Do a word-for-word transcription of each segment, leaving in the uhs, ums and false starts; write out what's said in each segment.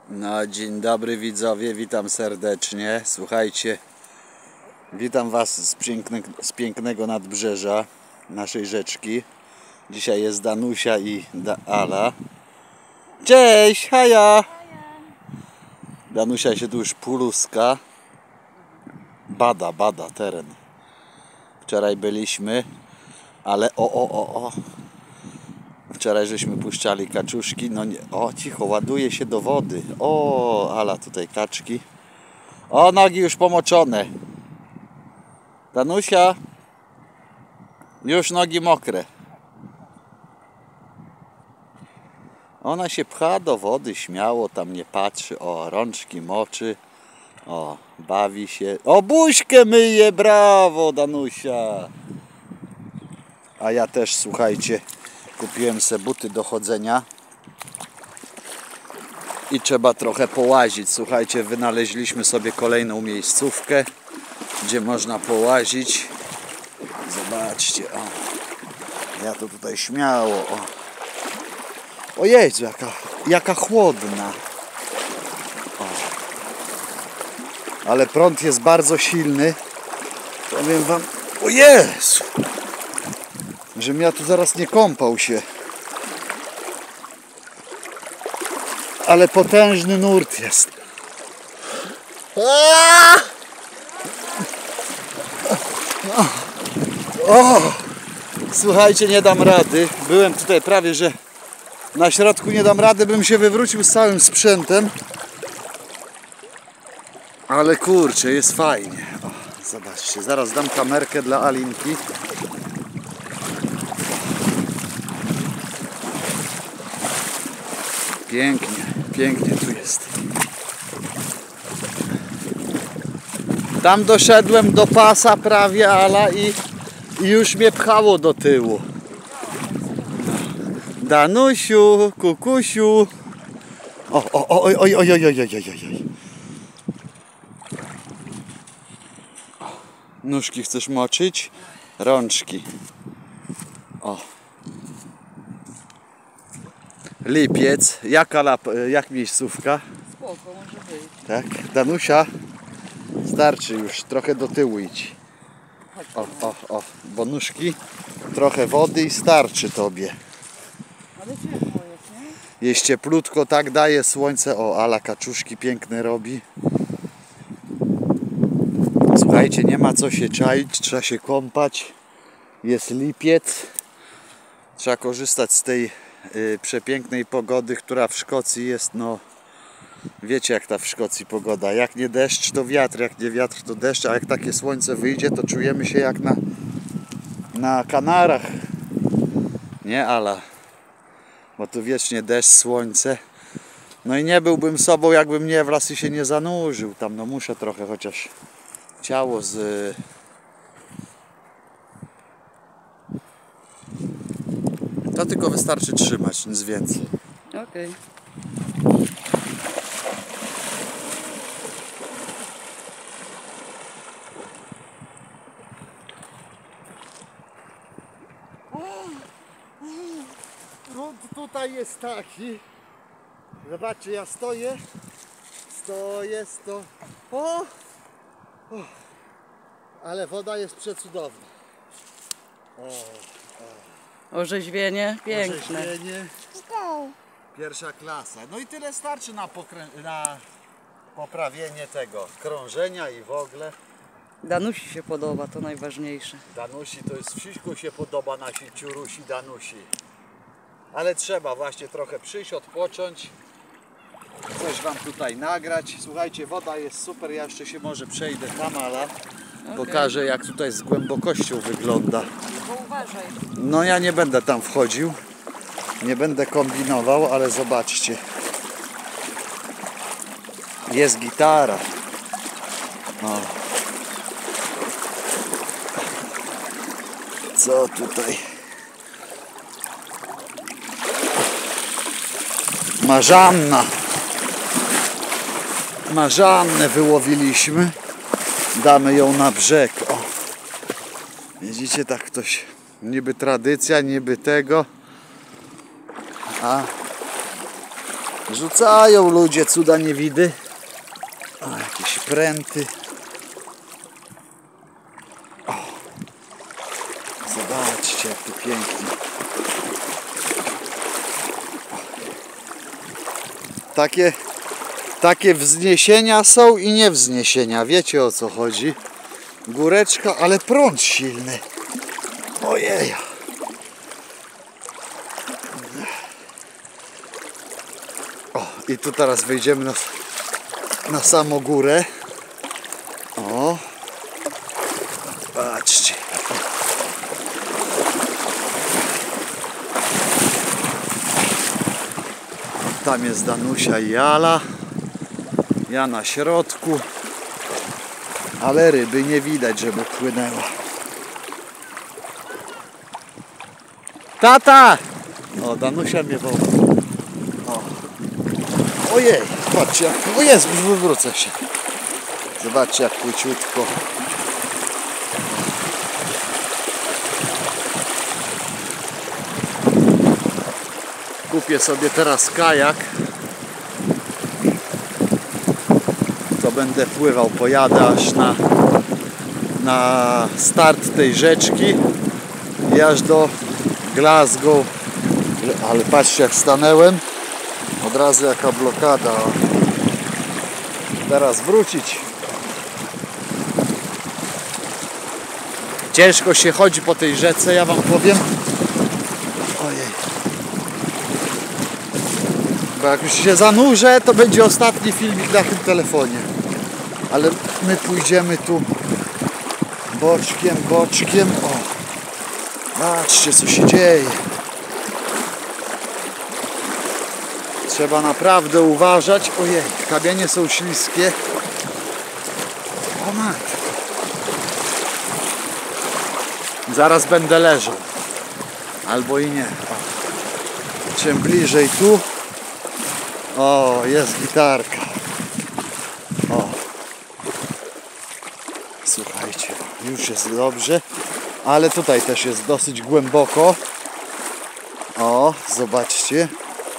No, dzień dobry widzowie, witam serdecznie. Słuchajcie, witam was z, piękne, z pięknego nadbrzeża naszej rzeczki. Dzisiaj jest Danusia i da Ala. Cześć, haja! Danusia się tu już puluska. Bada, bada teren. Wczoraj byliśmy, ale o, o, o, o. Wczoraj żeśmy puszczali kaczuszki, no nie, o cicho, ładuje się do wody. O, Ala, tutaj kaczki. O, nogi już pomoczone. Danusia, już nogi mokre. Ona się pcha do wody śmiało, tam nie patrzy. O, rączki moczy. O, bawi się. O, buźkę myje, brawo, Danusia. A ja też, słuchajcie, kupiłem sobie buty do chodzenia i trzeba trochę połazić. Słuchajcie, wynaleźliśmy sobie kolejną miejscówkę, gdzie można połazić. Zobaczcie, o. Ja to tutaj śmiało, o. O Jezu, jaka, jaka chłodna. O. Ale prąd jest bardzo silny. Powiem wam, o Jezu, żebym ja tu zaraz nie kąpał się. Ale potężny nurt jest. O! Słuchajcie, nie dam rady. Byłem tutaj prawie, że na środku nie dam rady, bym się wywrócił z całym sprzętem. Ale kurczę, jest fajnie. O, zobaczcie, zaraz dam kamerkę dla Alinki. Pięknie, pięknie tu jest. Tam doszedłem do pasa prawie, Ala, i, i już mnie pchało do tyłu. Danusiu, kukusiu. O, o, o, oj, oj, oj, oj, oj, oj, oj. Nóżki chcesz moczyć? Rączki. O. Lipiec. Jaka lap, jak miejscówka? Spoko, może być. Tak, Danusia, starczy już, trochę do tyłu idź. O, o, o, bo nóżki, trochę wody i starczy tobie. Ale ciepło jest, nie? Jest cieplutko, tak daje słońce. O, Ala kaczuszki piękne robi. Słuchajcie, nie ma co się czaić, trzeba się kąpać. Jest lipiec. Trzeba korzystać z tej y, przepięknej pogody, która w Szkocji jest, no wiecie jak ta w Szkocji pogoda. Jak nie deszcz, to wiatr, jak nie wiatr, to deszcz, a jak takie słońce wyjdzie, to czujemy się jak na, na Kanarach. Nie, Ala? Bo tu wiecznie deszcz, słońce. No i nie byłbym sobą, jakbym nie w las i się nie zanurzył. Tam no muszę trochę chociaż ciało z... To tylko wystarczy trzymać, nic więcej. Okej. Okay. Grunt tutaj jest taki. Zobaczcie, ja stoję. Stoję, sto... O! O! Ale woda jest przecudowna. O! Orzeźwienie piękne. Orzeźwienie. Pierwsza klasa. No i tyle starczy na, pokrę- na poprawienie tego krążenia i w ogóle. Danusi się podoba, to najważniejsze. Danusi to jest wszystko się podoba, nasi ciurusi Danusi. Ale trzeba właśnie trochę przyjść, odpocząć. Coś wam tutaj nagrać. Słuchajcie, woda jest super. Ja jeszcze się może przejdę tam, ale okay. Pokażę jak tutaj z głębokością wygląda. Tylko uważaj. No ja nie będę tam wchodził. Nie będę kombinował, ale zobaczcie. Jest gitara. O. Co tutaj? Marzanna. Marzannę wyłowiliśmy. Damy ją na brzeg. O. Widzicie, tak ktoś. Niby tradycja, niby tego. A Rzucają ludzie cuda niewidy. O, jakieś pręty. O, zobaczcie, jak tu pięknie. Takie, takie wzniesienia są i niewzniesienia. Wiecie, o co chodzi. Góreczka, ale prąd silny. Ojej. O, i tu teraz wejdziemy na, na samą górę. O, patrzcie. Tam jest Danusia i Ala. Ja na środku. Ale ryby nie widać, żeby płynęła. Tata! O, Danusia mnie woła. O. Ojej, patrzcie jak... O jest, wywrócę się. Zobaczcie jak płyciutko. Kupię sobie teraz kajak. To będę pływał, pojadę aż na, na start tej rzeczki i aż do Glasgow. Ale patrzcie jak stanęłem. Od razu jaka blokada. Teraz wrócić. Ciężko się chodzi po tej rzece, ja wam powiem. Ojej. Bo jak już się zanurzę, to będzie ostatni filmik na tym telefonie. Ale my pójdziemy tu boczkiem, boczkiem. O, patrzcie co się dzieje. Trzeba naprawdę uważać. Ojej, kamienie są śliskie. O matko. Zaraz będę leżał. Albo i nie. O. Czym bliżej tu. O, jest gitarka. O. Słuchajcie, już jest dobrze. Ale tutaj też jest dosyć głęboko. O, zobaczcie.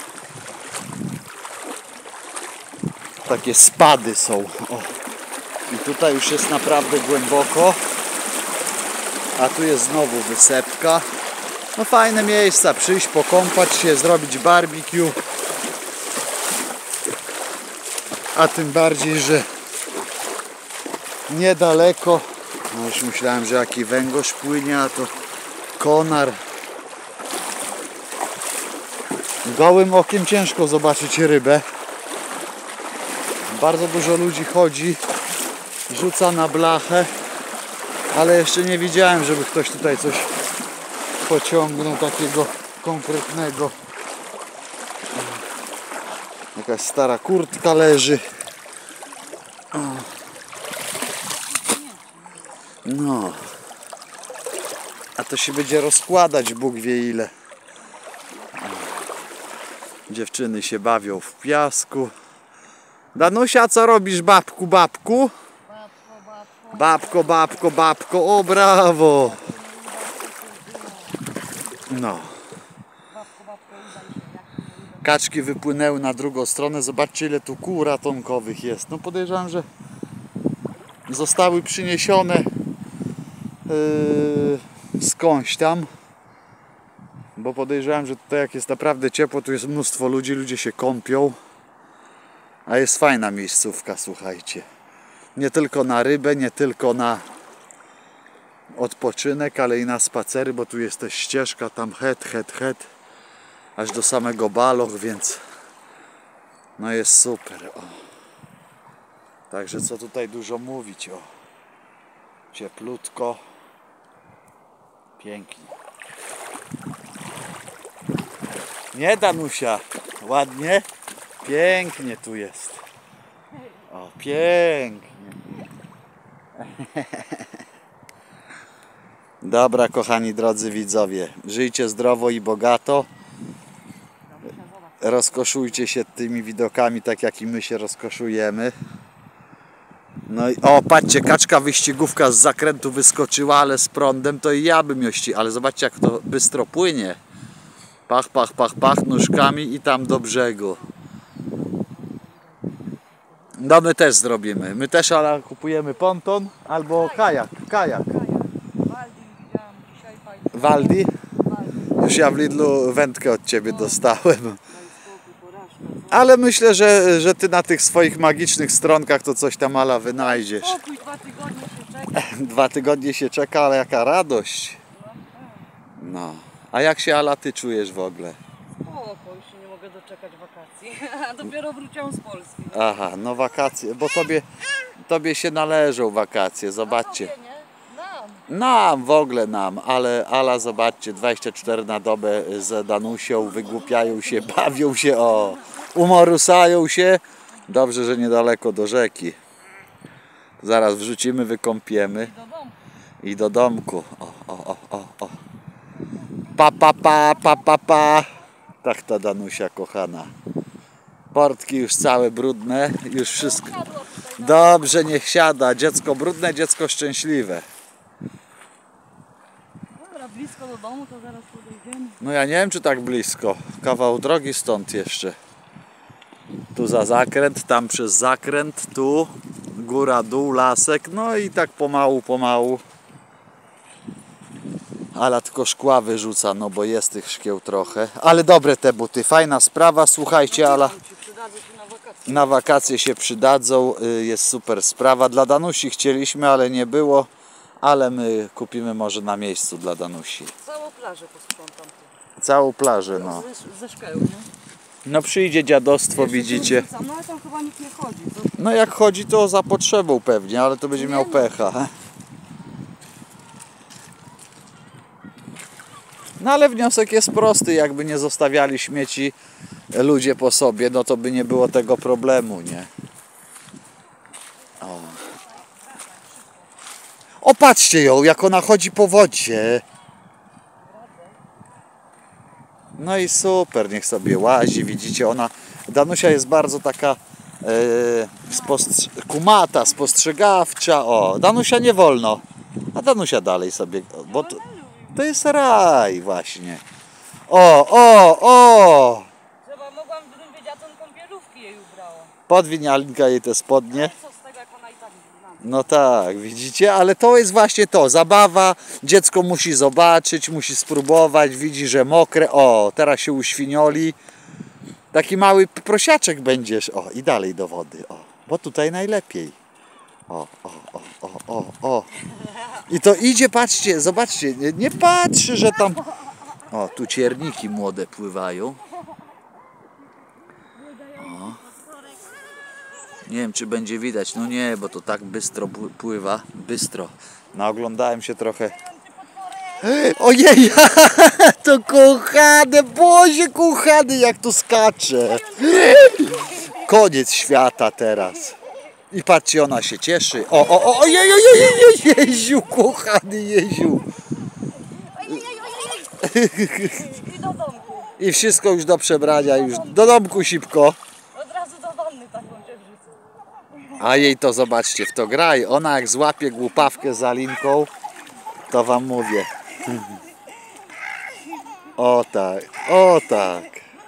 Takie spady są. O. I tutaj już jest naprawdę głęboko. A tu jest znowu wysepka. No fajne miejsca. Przyjść, pokąpać się, zrobić barbecue. A tym bardziej, że niedaleko. No już myślałem, że jaki węgorz płynie, a to konar. Gołym okiem ciężko zobaczyć rybę. Bardzo dużo ludzi chodzi, rzuca na blachę, ale jeszcze nie widziałem, żeby ktoś tutaj coś pociągnął takiego konkretnego. Jakaś stara kurtka leży. No. A to się będzie rozkładać, Bóg wie ile. Dziewczyny się bawią w piasku. Danusia, co robisz, babku, babku? Babko, babko, babko, o brawo! No. Kaczki wypłynęły na drugą stronę. Zobaczcie, ile tu kół ratunkowych jest. No podejrzewam, że zostały przyniesione yy, skądś tam. Bo podejrzewam, że tutaj jak jest naprawdę ciepło, tu jest mnóstwo ludzi, ludzie się kąpią. A jest fajna miejscówka, słuchajcie. Nie tylko na rybę, nie tylko na odpoczynek, ale i na spacery, bo tu jest też ścieżka, tam het, het, het, aż do samego Baloch, więc no jest super. O. Także co tutaj dużo mówić, o. Cieplutko, pięknie. Nie, Danusia, ładnie? Pięknie tu jest. O, pięknie. Dobra, kochani drodzy widzowie, żyjcie zdrowo i bogato. Rozkoszujcie się tymi widokami, tak jak i my się rozkoszujemy. No i o, patrzcie, kaczka wyścigówka z zakrętu wyskoczyła, ale z prądem to i ja bym ją ści... Ale zobaczcie, jak to bystro płynie. Pach, pach, pach, pach nóżkami i tam do brzegu. No my też zrobimy. My też ale kupujemy ponton albo kajak. Kajak. Waldi widziałam dzisiaj fajnie. Waldi? Waldi. Już ja w Lidlu wędkę od ciebie dostałem. Daj spokój, porażka. co? Ale myślę, że, że ty na tych swoich magicznych stronkach to coś tam ala wynajdziesz. Spokój, dwa tygodnie się czeka. Dwa tygodnie się czeka, ale jaka radość. No. A jak się Ala ty czujesz w ogóle? Spoko, już się nie mogę doczekać wakacji. Dopiero wróciłam z Polski. Aha, no wakacje, bo tobie, tobie się należą wakacje, zobaczcie. Tobie, nie? Nam. Nam, w ogóle nam, ale Ala, zobaczcie, dwadzieścia cztery na dobę z Danusią, wygłupiają się, bawią się, o, umorusają się. Dobrze, że niedaleko do rzeki. Zaraz wrzucimy, wykąpiemy Do domu. i do domku. O, o, o, o, o. Pa, pa, pa, pa, pa, pa. Tak ta Danusia kochana. Portki już całe brudne, już wszystko. Dobrze, niech siada. Dziecko brudne, dziecko szczęśliwe. Dobra, blisko do domu, to zaraz podejdziemy. No ja nie wiem, czy tak blisko. Kawał drogi stąd jeszcze. Tu za zakręt, tam przez zakręt, tu góra, dół, lasek. No i tak pomału, pomału. Ala tylko szkła wyrzuca, no bo jest tych szkieł trochę. Ale dobre te buty, fajna sprawa. Słuchajcie, Ala, Ci przydadzą się na wakacje. na wakacje się przydadzą. y, Jest super sprawa. Dla Danusi chcieliśmy, ale nie było. Ale my kupimy może na miejscu dla Danusi. Całą plażę posprzątam. Całą plażę, no. Ze, ze szkeł, nie? No przyjdzie dziadostwo, Jeszcze widzicie. tu wrzucam, no ale tam chyba nikt nie chodzi. To... No jak chodzi, to za potrzebą pewnie, ale to będzie miał pecha. No ale wniosek jest prosty, jakby nie zostawiali śmieci ludzie po sobie, no to by nie było tego problemu, nie? O, o patrzcie ją, jak ona chodzi po wodzie. No i super, niech sobie łazi, widzicie, ona, Danusia jest bardzo taka e, spostrz- kumata, spostrzegawcza, o, Danusia nie wolno, a Danusia dalej sobie, bo to, to jest raj właśnie. O, o, o, Trzeba, mogłam, gdybym wiedziała, to kąpielówki jej ubrała. podwiń Alinka jej te spodnie. Co z tego, jak ona i tak znam. No tak, widzicie, ale to jest właśnie to, zabawa, dziecko musi zobaczyć, musi spróbować, widzi, że mokre, o, teraz się uświnioli, taki mały prosiaczek będziesz, o, i dalej do wody, o, bo tutaj najlepiej, o, o, o, o, o, o, i to idzie, patrzcie, zobaczcie, nie, nie patrzy, że tam, o, tu cierniki młode pływają. Nie wiem, czy będzie widać. No nie, bo to tak bystro pły- pływa. Bystro. Naoglądałem się trochę. Ojej, to kochane, Boże kochany, jak tu skacze. Koniec świata teraz. I patrzcie, ona się cieszy. O, o, o, ojej, ojej, ojej, Jeziu, kochany Jeziu. I do domku. I wszystko już do przebrania, już do domku szybko. Od razu do wanny taką cię wrzucę. A jej to zobaczcie, w to graj. Ona jak złapie głupawkę za linką, to wam mówię. O tak, o tak.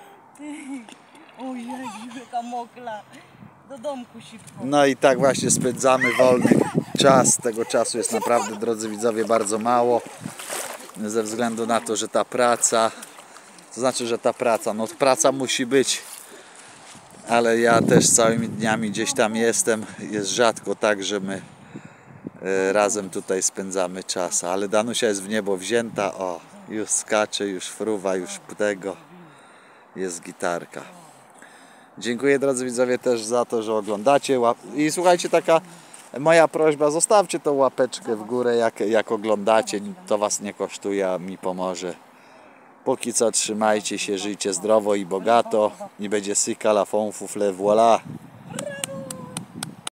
Ojej, jaka mokla. Do domku szybko. No i tak właśnie spędzamy wolny czas. Tego czasu jest naprawdę, drodzy widzowie, bardzo mało. Ze względu na to, że ta praca, to znaczy, że ta praca, no praca musi być. Ale ja też całymi dniami gdzieś tam jestem. Jest rzadko tak, że my e, razem tutaj spędzamy czas. Ale Danusia jest w niebo wzięta. O, już skacze, już fruwa, już tego. Jest gitarka. Dziękuję, drodzy widzowie, też za to, że oglądacie. Łap- I słuchajcie, taka moja prośba, zostawcie tą łapeczkę w górę, jak, jak oglądacie. To was nie kosztuje, a mi pomoże. Póki co trzymajcie się, żyjcie zdrowo i bogato. Nie będzie syka la fon fufle, voilà.